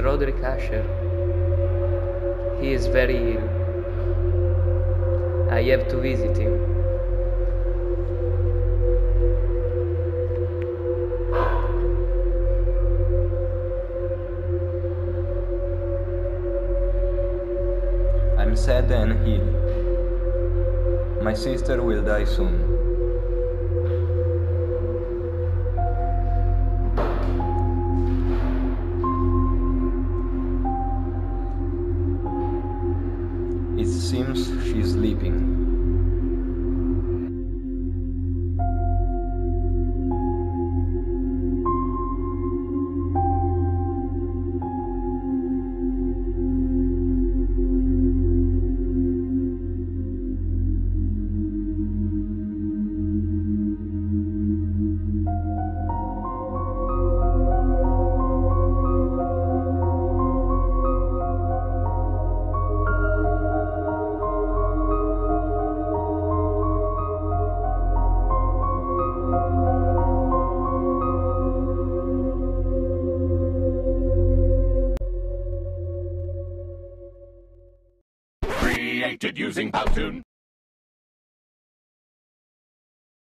Usher. He is very ill. I have to visit him. I'm sad and ill. My sister will die soon. It seems she's sleeping. Created using Powtoon.